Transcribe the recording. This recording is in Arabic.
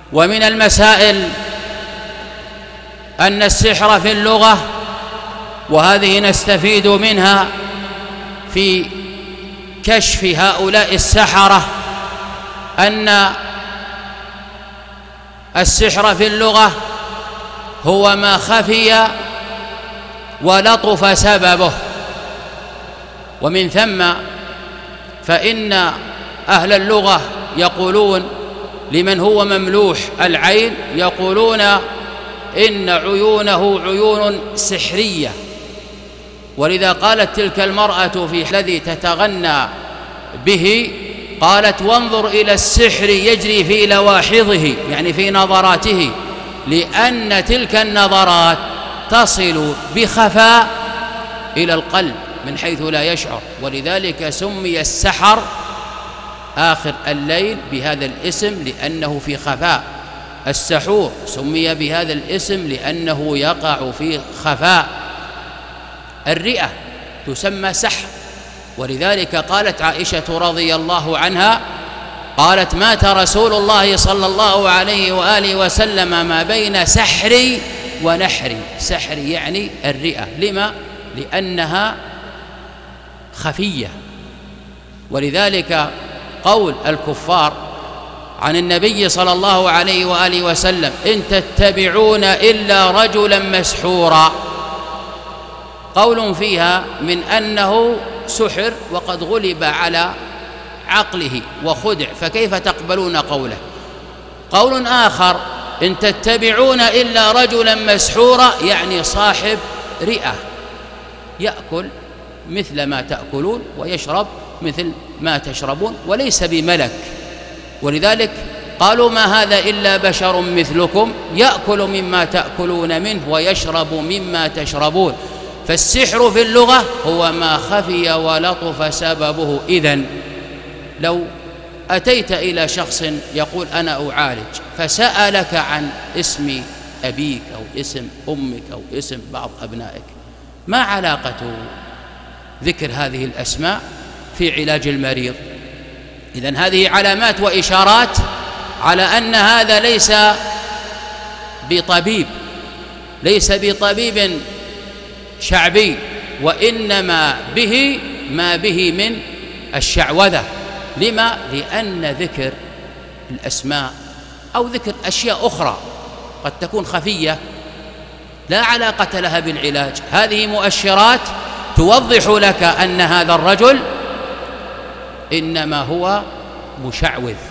ومن المسائل أن السحر في اللغة، وهذه نستفيد منها في كشف هؤلاء السحرة، أن السحر في اللغة هو ما خفي ولطف سببه. ومن ثم فإن أهل اللغة يقولون لمن هو مملوح العين، يقولون إن عيونه عيون سحرية، ولذا قالت تلك المرأة في الذي تتغنى به، قالت: وانظر إلى السحر يجري في لواحظه، يعني في نظراته، لأن تلك النظرات تصل بخفاء إلى القلب من حيث لا يشعر، ولذلك سمي السحر آخر الليل بهذا الاسم لأنه في خفاء. السحور سمي بهذا الاسم لأنه يقع في خفاء. الرئة تسمى سحر، ولذلك قالت عائشة رضي الله عنها، قالت: مات رسول الله صلى الله عليه وآله وسلم ما بين سحري ونحري. سحري يعني الرئة. لما؟ لأنها خفية. ولذلك قول الكفار عن النبي صلى الله عليه وآله وسلم: إن تتبعون إلا رجلا مسحورا، قول فيها من أنه سحر وقد غلب على عقله وخدع، فكيف تقبلون قوله؟ قول آخر: إن تتبعون إلا رجلا مسحورا، يعني صاحب رئة، يأكل مثل ما تأكلون ويشرب مثل ما تشربون، وليس بملك. ولذلك قالوا: ما هذا إلا بشر مثلكم يأكل مما تأكلون منه ويشرب مما تشربون. فالسحر في اللغة هو ما خفي ولطف سببه. إذن لو أتيت إلى شخص يقول: أنا أعالج، فسألك عن اسم أبيك أو اسم أمك أو اسم بعض أبنائك، ما علاقة ذكر هذه الأسماء في علاج المريض؟ إذن هذه علامات وإشارات على أن هذا ليس بطبيب، ليس بطبيب شعبي، وإنما به ما به من الشعوذة. لما؟ لأن ذكر الأسماء أو ذكر أشياء أخرى قد تكون خفية لا علاقة لها بالعلاج، هذه مؤشرات توضح لك أن هذا الرجل إنما هو مشعوذ.